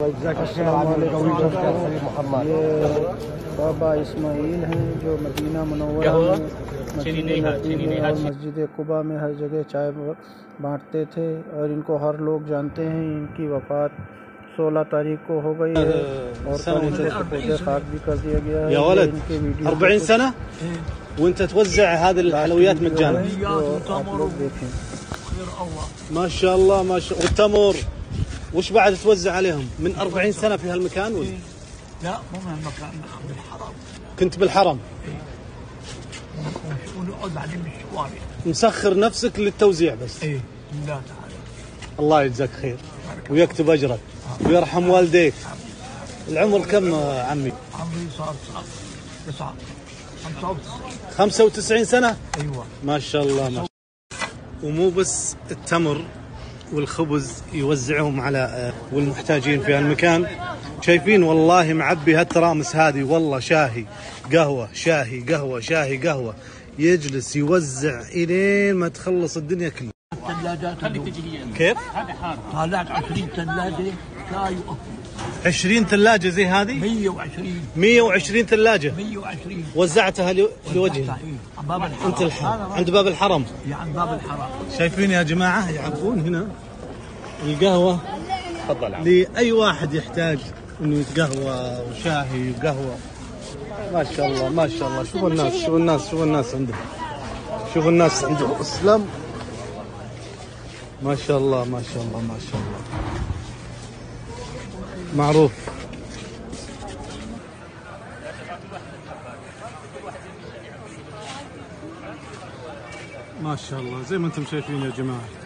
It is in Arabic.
ये बाबा इस्माइल हैं जो मदीना मुनव्वरा में मस्जिद कुबा में हर जगह चाय बांटते थे और इनको हर लोग जानते हैं। इनकी वफ़ात 16 तारीख को हो गई है और कल इनको सपोज़े खाक भी कर दिया गया है। इनके वीडियो 40 سنة وانت توزع هذه الحلويات مجانا. आप लोग देखें ما شاء الله ما شاء الله. والتمر وش بعد توزع عليهم من 40 سنة في هالمكان ولا؟ لا مو من المكان، بالحرم. كنت بالحرم ونقعد بعدين بالشوارع. مسخر نفسك للتوزيع بس. ايه لا تعالى. الله يجزاك خير ويكتب اجرك ويرحم والديك. العمر كم عمي؟ عمري صار 95. 95 سنة؟ ايوه ما شاء الله ما شاء الله. ومو بس التمر والخبز يوزعهم على والمحتاجين في هالمكان. شايفين والله معبي هالترامس هذه والله شاهي قهوة شاهي قهوة شاهي قهوة، يجلس يوزع إلين ما تخلص الدنيا كلها. الثلاجات كيف؟ طالعت 20 ثلاجة شاي وقهوة. 20 ثلاجة زي هذه؟ 120 ثلاجة 120 وزعتها لوجهي. عند باب الحرم. انت عند باب الحرم. عند باب الحرم. شايفين يا جماعة يعبون هنا القهوة لأي واحد يحتاج انه يتقهوى وشاهي وقهوة. ما شاء الله ما شاء الله. شوفوا الناس شوفوا الناس شوفوا الناس عندهم، شوفوا الناس عندهم اسلام. ما شاء الله ما شاء الله ما شاء الله. معروف. ما شاء الله زي ما انتم شايفين يا جماعة.